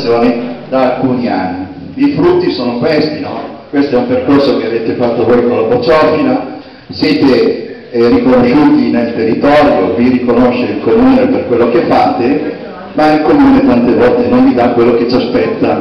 popolazione da alcuni anni. I frutti sono questi, no? Questo è un percorso che avete fatto voi con la bocciofila, siete riconosciuti nel territorio, vi riconosce il comune per quello che fate, ma il comune tante volte non vi dà quello che ci aspetta.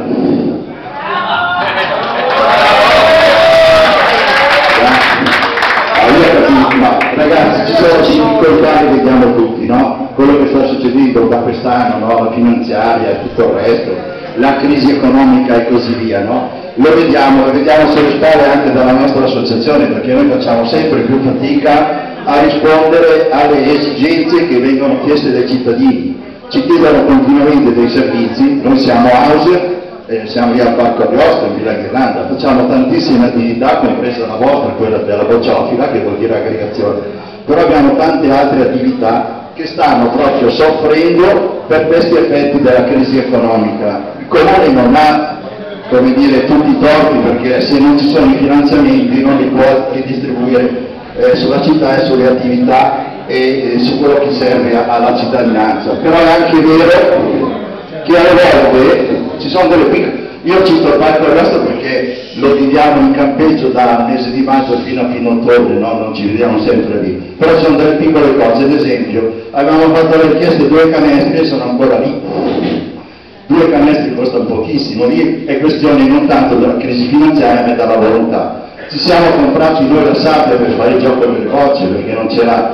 Ma ragazzi, ci sono difficoltà che vediamo tutti, no? Quello che sta succedendo da quest'anno, no? La finanziaria e tutto il resto, la crisi economica e così via, no? Lo vediamo sollecitare anche dalla nostra associazione, perché noi facciamo sempre più fatica a rispondere alle esigenze che vengono chieste dai cittadini. Ci chiedono continuamente dei servizi, noi siamo Hauser, siamo lì al Parco Ariosto, in Villa Ghirlanda, facciamo tantissime attività, compresa la vostra, quella della bocciofila, che vuol dire aggregazione, però abbiamo tante altre attività che stanno proprio soffrendo per questi effetti della crisi economica. Il comune non ha, come dire, tutti i torti, perché se non ci sono i finanziamenti non li può ridistribuire sulla città e sulle attività e su quello che serve alla cittadinanza. Però è anche vero che alle volte ci sono delle piccole, io cito il Parco Ariosto perché lo viviamo in campeggio dal mese di maggio fino a fine ottobre, no? Non ci vediamo sempre lì, però ci sono delle piccole cose. Ad esempio avevamo fatto le richieste 2 canestri e sono ancora lì. 2 canestri costano pochissimo, lì è questione non tanto della crisi finanziaria ma della volontà. Ci siamo comprati noi la sabbia per fare il gioco delle bocce, perché non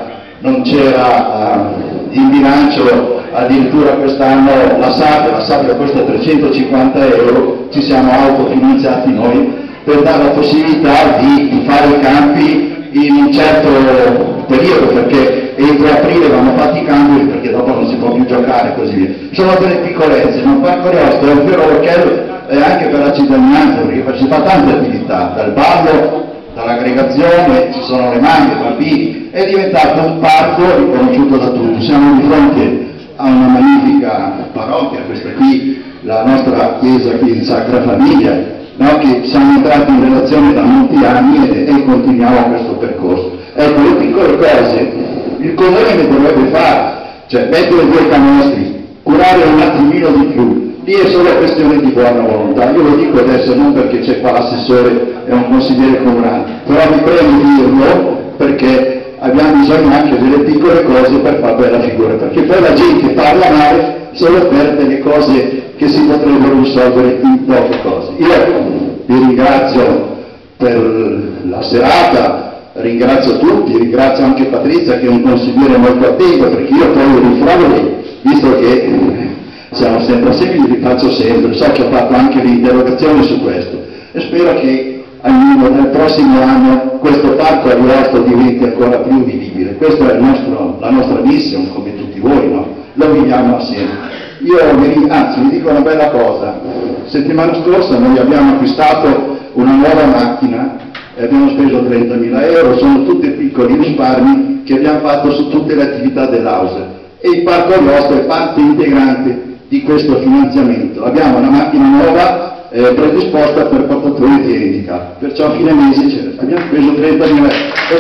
c'era in bilancio addirittura quest'anno la sabbia costa 350 euro, ci siamo autofinanziati noi per dare la possibilità di fare i campi in un certo periodo, perché entro aprile vanno fatti i campi perché dopo non si può più giocare e così via. Sono delle piccolezze, ma il Parco Ariosto è un vero orchello anche per la cittadinanza, perché si fa tante attività, dal ballo, dall'aggregazione, ci sono le mamme, i bambini, è diventato un parco riconosciuto da tutti. Siamo di fronte a una magnifica parrocchia, questa qui, la nostra chiesa qui di Sacra Famiglia, no? Che siamo entrati in relazione da molti anni e continuiamo questo percorso. Ecco, le piccole cose il comune ne dovrebbe fare, cioè mettere 2 canestri, curare un attimino di più, lì è solo questione di buona volontà. Io lo dico adesso non perché c'è qua l'assessore e un consigliere comunale, però mi prego di dirlo perché abbiamo bisogno anche delle piccole cose per fare bella figura, perché poi la gente parla male solo per delle cose che si potrebbero risolvere in poche cose. Io vi ringrazio per la serata, ringrazio tutti, ringrazio anche Patrizia che è un consigliere molto attento, perché io poi rinfravo lei, visto che siamo sempre simili, li faccio sempre, so che ho fatto anche l'interrogazione su questo e spero che almeno nel prossimo anno questo Parco Ariosto diventi ancora più vivibile. Questa è la nostra mission, come tutti voi, no? Lo viviamo assieme. Anzi, vi dico una bella cosa, settimana scorsa noi abbiamo acquistato una nuova macchina e abbiamo speso 30.000 euro, sono tutti piccoli risparmi che abbiamo fatto su tutte le attività dell'Auser e il Parco Ariosto è parte integrante di questo finanziamento. Abbiamo una macchina nuova predisposta per portatori di handicap, perciò a fine mese abbiamo speso 30.000 euro e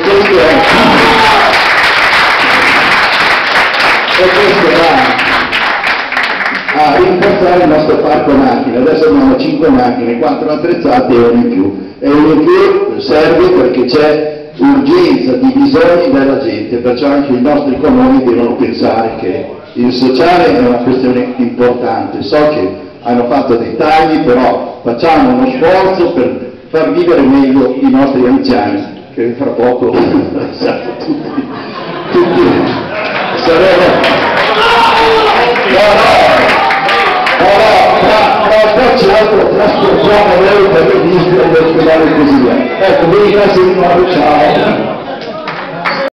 questo va a rinforzare il nostro parco macchine. Adesso abbiamo 5 macchine, 4 attrezzate e una in più, e una in più serve perché c'è urgenza di bisogni della gente, perciò anche i nostri comuni devono pensare che il sociale è una questione importante. So che hanno fatto dei tagli, però facciamo uno sforzo per far vivere meglio i nostri anziani, che fra poco tutti saremo. Tra c'è altro trasportiamo lei per il ministro dell'ospedale e così via. Ecco, vi ringrazio di nuovo, ciao.